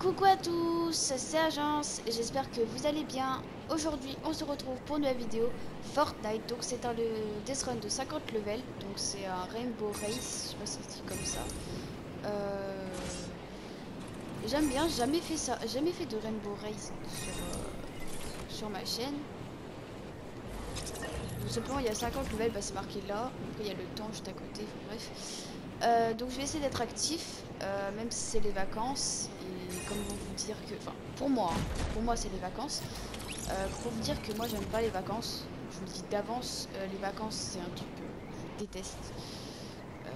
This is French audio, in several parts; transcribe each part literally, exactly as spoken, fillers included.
Coucou à tous, c'est Agence et j'espère que vous allez bien. Aujourd'hui, on se retrouve pour une nouvelle vidéo Fortnite. Donc, c'est un le Death Run de cinquante levels. Donc, c'est un Rainbow Race. Je sais pas si c'est dit comme ça. Euh... J'aime bien, j'ai jamais fait ça. J'ai jamais fait de Rainbow Race sur, euh, sur ma chaîne. Tout simplement, il y a cinquante levels, bah, c'est marqué là. Après, il y a le temps juste à côté. Enfin, bref. Euh, donc je vais essayer d'être actif, euh, même si c'est les vacances. Et comment vous dire que... Enfin, pour moi, hein, pour moi c'est les vacances. Euh, pour vous dire que moi j'aime pas les vacances. Je vous le dis d'avance, euh, les vacances c'est un truc que je déteste. Euh,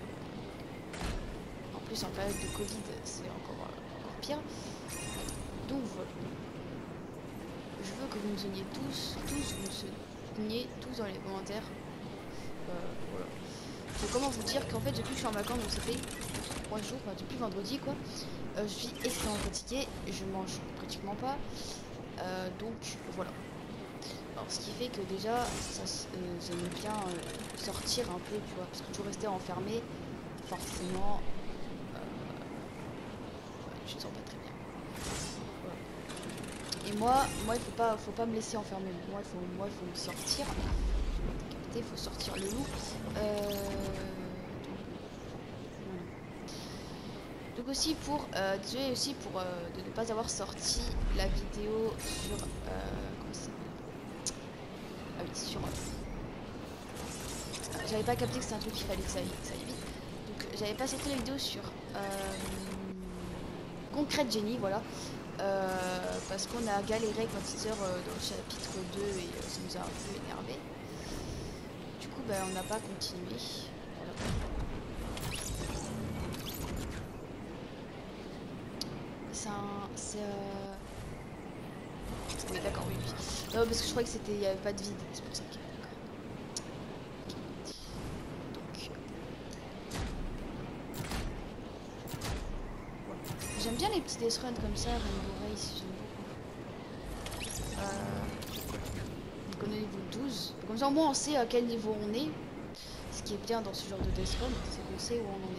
en plus en période de Covid c'est encore, euh, encore pire. Donc voilà. Je veux que vous me seniez tous, tous, vous me seniez tous dans les commentaires. Euh, voilà. Donc comment vous dire qu'en fait depuis que je suis en vacances, donc ça fait trois jours, enfin, depuis vendredi quoi. Euh, je suis extrêmement fatiguée, je mange pratiquement pas, euh, donc voilà. Alors ce qui fait que déjà, ça, euh, j'aime bien euh, sortir un peu, tu vois, parce que toujours rester enfermé, forcément, euh, ouais, je ne sens pas très bien. Voilà. Et moi, moi, il faut pas, faut pas me laisser enfermer. Moi, il faut, moi, il faut me sortir. Il faut sortir le loup. Euh, Donc aussi pour euh, désolé aussi pour euh, de ne pas avoir sorti la vidéo sur euh, comment ça s'appelle ah oui sur euh, j'avais pas capté que c'était un truc qu'il fallait que ça aille, que ça aille vite, donc j'avais pas sorti la vidéo sur euh, Concrète Jenny, voilà, euh, parce qu'on a galéré avec ma petite soeur euh, dans le chapitre deux et euh, ça nous a un peu énervé. Du coup bah, on n'a pas continué, voilà. C'est un c'est euh... oui, d'accord, oui, oui. Non, parce que je croyais que c'était, il n'y avait pas de vide, c'est pour ça que. Donc, voilà. J'aime bien les petits death runs comme ça, Rainbow Race, j'aime beaucoup. Euh, donc on est niveau douze. Comme ça, au moins, on sait à quel niveau on est. Ce qui est bien dans ce genre de death run, c'est qu'on sait où on en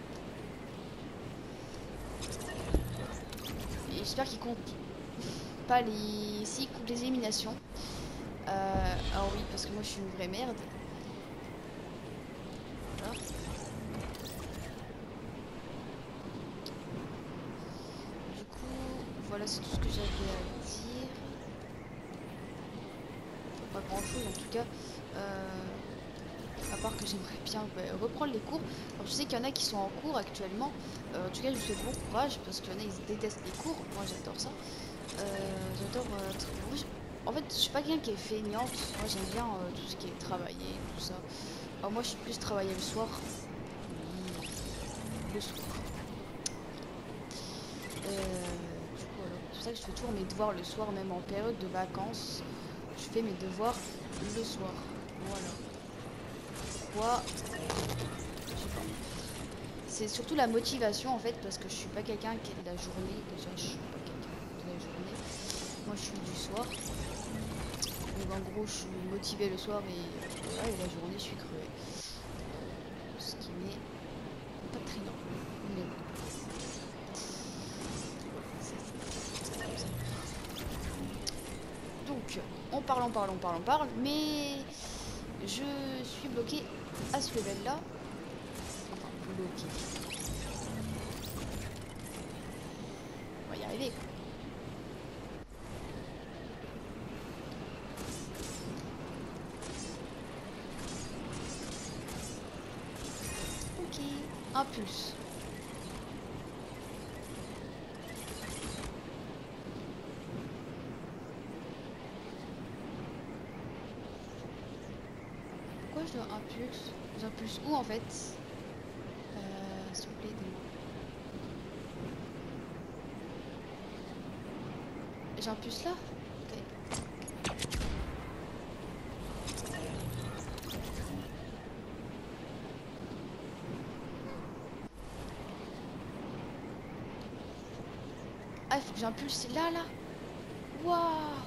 est. Et j'espère qu'il compte pas les. Si, compte les éliminations. Euh, alors oui, parce que moi, je suis une vraie merde. Voilà. Du coup, voilà, c'est tout ce que j'avais à dire. Pas grand chose en tout cas. Euh, à part que j'aimerais bien bah, reprendre les cours. Alors je sais qu'il y en a qui sont en cours actuellement. Euh, en tout cas, je vous souhaite bon courage parce qu'il y en a ils détestent les cours. Moi, j'adore ça. Euh, j'adore. Euh, en fait, je suis pas quelqu'un qui est feignante. Moi, j'aime bien euh, tout ce qui est travailler, tout ça. Alors moi, je suis plus travailler le soir. Le soir. Euh, du coup, voilà. C'est pour ça que je fais toujours mes devoirs le soir, même en période de vacances. Je fais mes devoirs le soir. Voilà. Pourquoi? Je sais pas. C'est surtout la motivation en fait, parce que je suis pas quelqu'un qui est de la journée. Déjà, je suis pas quelqu'un de la journée. Moi, je suis du soir. Donc en gros, je suis motivée le soir et, voilà, et la journée, je suis crevée. Ce qui n'est pas très normal. Mais bon. Donc, on parle, on parle, on parle, on parle, mais je suis bloqué à ce level là. Enfin, bloqué. On va y arriver quoi. Ok, impulse. Pourquoi je dois impulse? J'impulse où en fait? Euh, s'il vous plaît, aidez-moi. J'impulse là? Ok. Ah, il faut que j'impulse là, là. Waouh!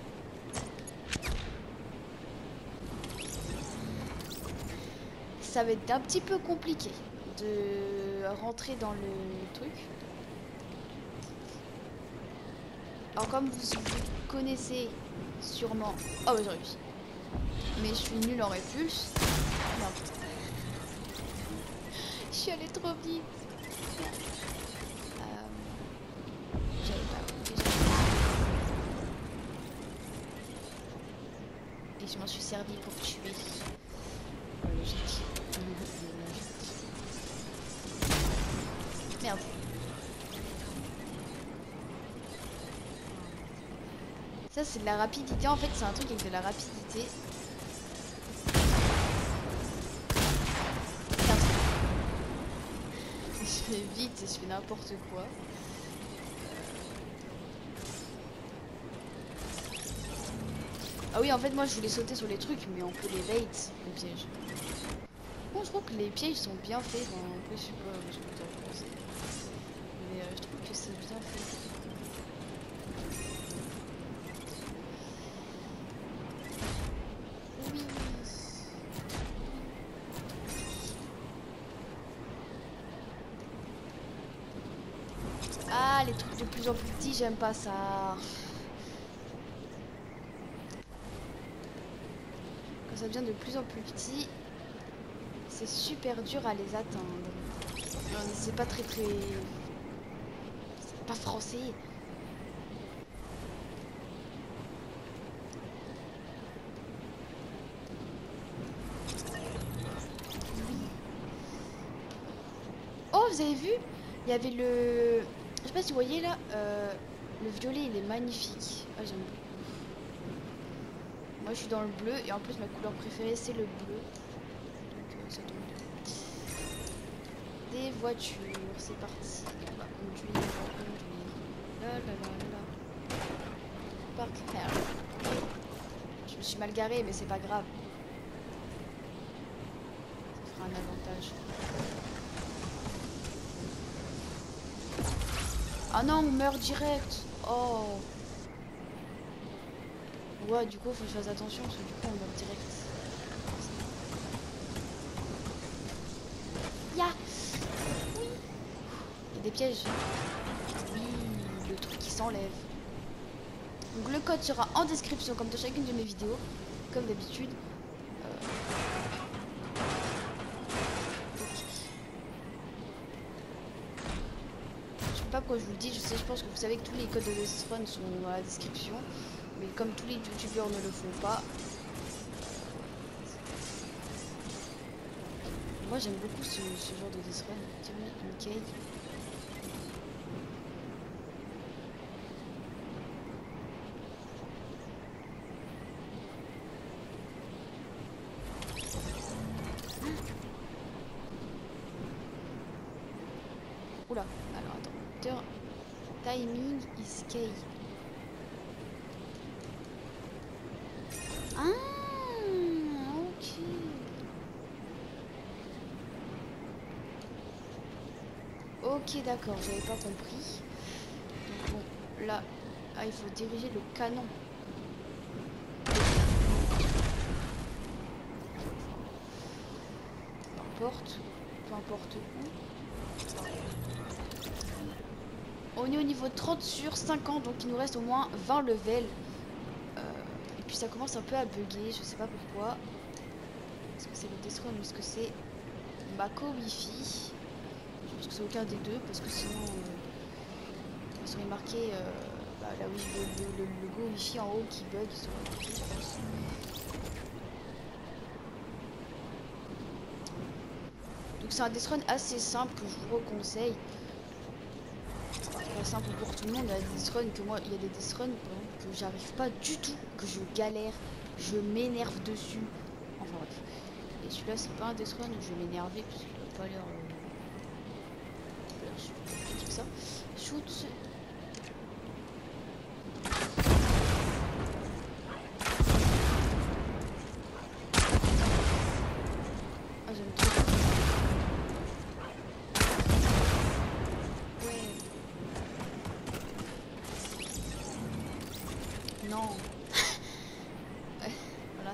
Ça va être un petit peu compliqué de rentrer dans le truc. Alors comme vous connaissez sûrement... Oh bah j'ai réussi. Mais je suis nulle en répulse. Non. Je suis allée trop vite. Euh... J'avais pas compris. Et je m'en suis servi pour tuer. Oh, logique. Merde. Ça c'est de la rapidité, en fait c'est un truc avec de la rapidité. Je fais vite et je fais n'importe quoi. Ah oui, en fait moi je voulais sauter sur les trucs mais on peut les bait, les pièges. Bon, je trouve que les pièges sont bien faits, enfin, en plus je sais pas ce que tu en penses. Mais euh, je trouve que c'est bien fait. Oui. Ah, les trucs de plus en plus petits, j'aime pas ça. Quand ça devient de plus en plus petit, c'est super dur à les atteindre. C'est pas très très... C'est pas français. Oh, vous avez vu? Il y avait le... Je sais pas si vous voyez là, euh, le violet il est magnifique. Ah, j'aime beaucoup. Moi je suis dans le bleu et en plus ma couleur préférée c'est le bleu. Donc euh, ça tombe bien. Des voitures, c'est parti. On va conduire, on va conduire. La la la la. Park here. Je me suis mal garée mais c'est pas grave. Ça fera un avantage. Ah non, on meurt direct. Oh. Ouais, du coup, faut que je fasse attention parce que du coup, on meurt direct. Ya. Oui. Il y a des pièges. Oui, le truc qui s'enlève. Donc le code sera en description comme dans chacune de mes vidéos, comme d'habitude. Euh... Je sais pas pourquoi je vous le dis, je sais, je pense que vous savez que tous les codes de Death Run sont dans la description. Mais comme tous les youtubeurs ne le font pas, moi j'aime beaucoup ce, ce genre de Death Run. Tiens, Mickey. Oula, alors attends. Timing is key. Ah, ok. Ok, d'accord, j'avais pas compris. Donc bon, là, ah, il faut diriger le canon. Peu importe, peu importe où. On est au niveau trente sur cinquante, donc il nous reste au moins vingt levels. Euh, et puis ça commence un peu à bugger, je sais pas pourquoi. Est-ce que c'est le Death Run ou est-ce que c'est ma co-wifi? Je pense que c'est aucun des deux parce que sinon euh, il serait marqué euh, bah, là oui, le, le, le logo wifi en haut qui bug, il serait marqué, je pense. Donc c'est un Death Run assez simple que je vous reconseille. C'est pas simple pour tout le monde, il y a des Death Run que moi, il y a des Death Run que j'arrive pas du tout, que je galère, je m'énerve dessus. Enfin bref. Et celui-là c'est pas un Death Run où je vais m'énerver parce qu'il a pas l'air euh... je dis ça. Shoot. Ah j'aime trop. Non. Ouais, voilà.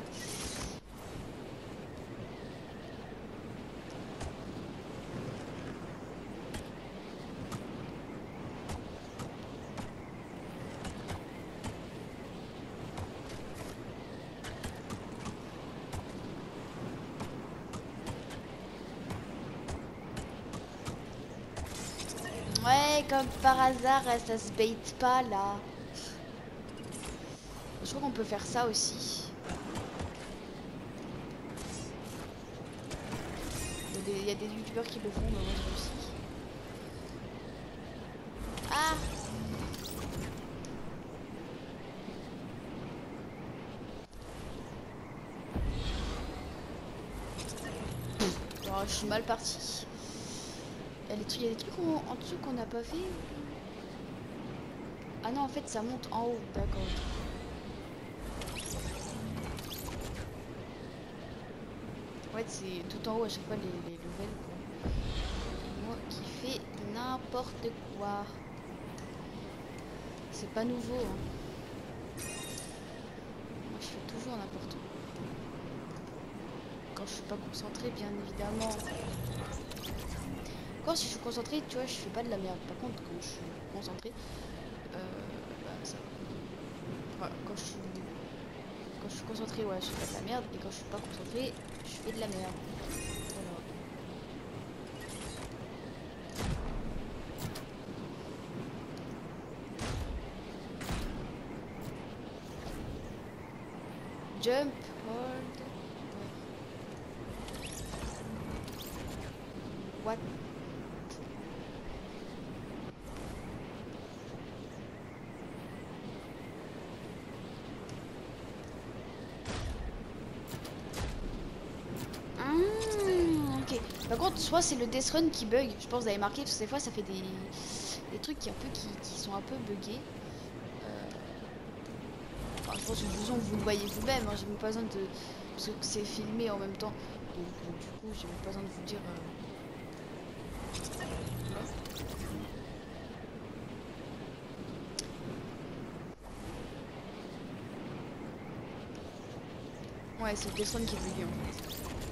Ouais, comme par hasard, ça se bait pas là. Je crois qu'on peut faire ça aussi. Il y a des, il y a des youtubeurs qui le font, mais moi je aussi. Ah! Oh, je suis mal parti. Il y a des trucs, il y a des trucs en, en dessous qu'on n'a pas fait. Ah non, en fait, ça monte en haut. D'accord. En fait, c'est tout en haut à chaque fois les, les levels, quoi. Moi qui fais n'importe quoi. C'est pas nouveau, hein. Moi, je fais toujours n'importe quoi. Quand je suis pas concentrée, bien évidemment. Quand si je suis concentrée, tu vois, je fais pas de la merde. Par contre, quand je suis concentrée, euh, bah, ça... Voilà, quand je suis... Quand je suis concentrée, ouais, je fais pas de la merde. Et quand je suis pas concentrée, je fais de la merde. Voilà. Jump, hold. What? Ah, ok. Par contre, soit c'est le Death Run qui bug. Je pense que vous avez marqué parce que des fois ça fait des, des trucs qui, un peu, qui, qui sont un peu buggés. Enfin, je pense que de toute façon vous le voyez vous-même, hein, j'ai même pas besoin de... Parce que c'est filmé en même temps. Donc euh, du coup j'ai même pas besoin de vous dire... Euh... Ouais, c'est le Death Run qui est bugué en fait.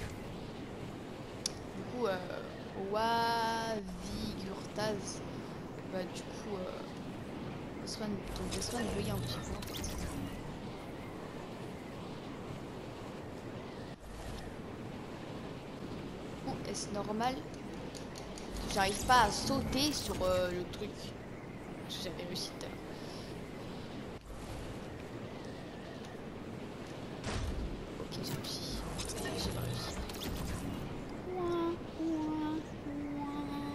Du coup, euh... Wavigurtaz, bah du coup... Euh... Death Run, ton Death Run est bugué un petit peu en fait. Bon, est-ce normal? J'arrive pas à sauter sur euh, le truc. Parce que j'avais réussi tout à l'heure. Ok, j'ai réussi. J'ai pas réussi. Ouin, ouin, ouin.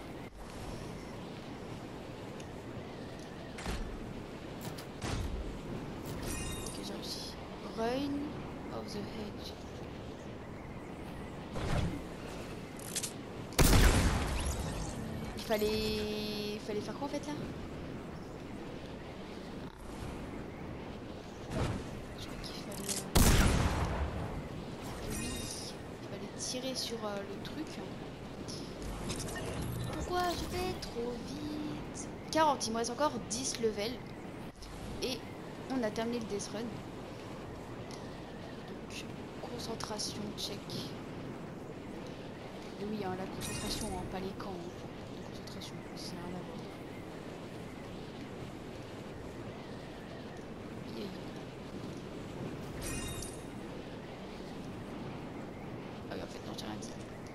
Ok, j'ai réussi. Rain of the Hedge. Il fallait... Il fallait faire quoi en fait là? Je crois qu'il fallait... Euh... Oui, il fallait tirer sur euh, le truc. Pourquoi je vais trop vite? quarante, il me reste encore dix levels. Et on a terminé le Death Run. Donc, concentration, check. Et oui, hein, la concentration, hein, pas les camps. Hein. La concentration, c'est rien à voir. Yeah, yeah. Ah oui, en fait, non, j'ai rien dit.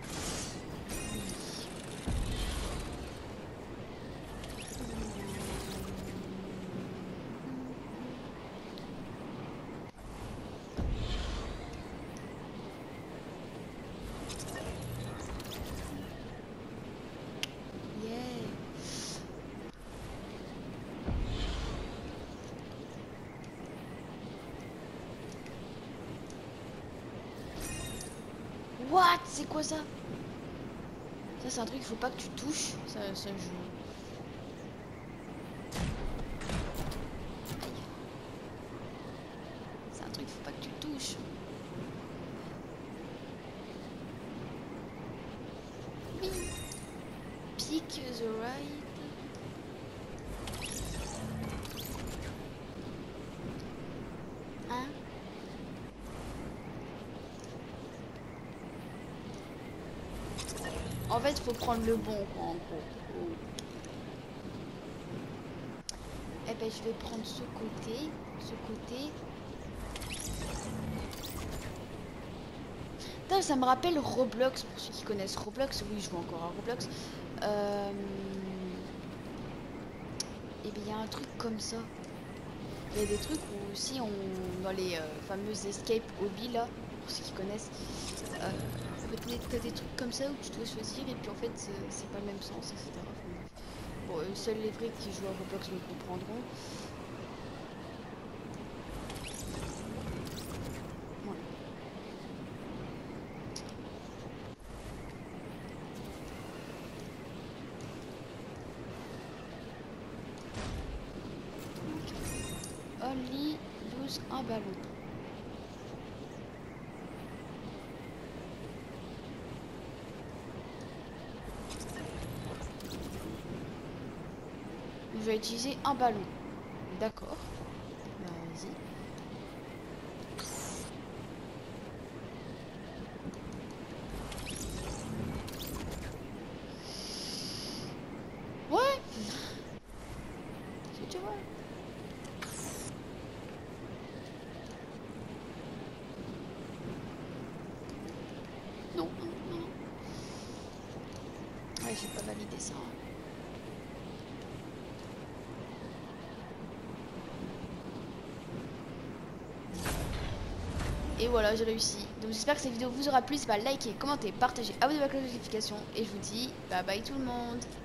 What? C'est quoi ça? Ça c'est un truc qu'il faut pas que tu touches. Ça, ça je... Aïe. C'est un truc qu'il faut pas que tu touches. Oui. Pick the right. Hein? En fait, il faut prendre le bon, quoi, en gros. Oh. Eh ben, je vais prendre ce côté, ce côté. Putain, ça me rappelle Roblox, pour ceux qui connaissent Roblox. Oui, je joue encore à Roblox. Euh... et bien il y a un truc comme ça. Il y a des trucs où aussi on dans les euh, fameuses escape hobby là, pour ceux qui connaissent, euh, en fait t'as des trucs comme ça où tu dois choisir et puis en fait c'est pas le même sens, et cetera. Enfin, bref. Bon, euh, seuls les vrais qui jouent à Roblox me comprendront. Voilà. Only lose un ballon. Je vais utiliser un ballon. D'accord. Bah, vas-y. Ouais. Tu vois. Non, non, non, non. Ouais, j'ai pas validé ça. Et voilà, j'ai réussi. Donc j'espère que cette vidéo vous aura plu. N'hésitez pas à liker, commenter, partager, abonnez-vous à la cloche de notification. Et je vous dis bye bye tout le monde.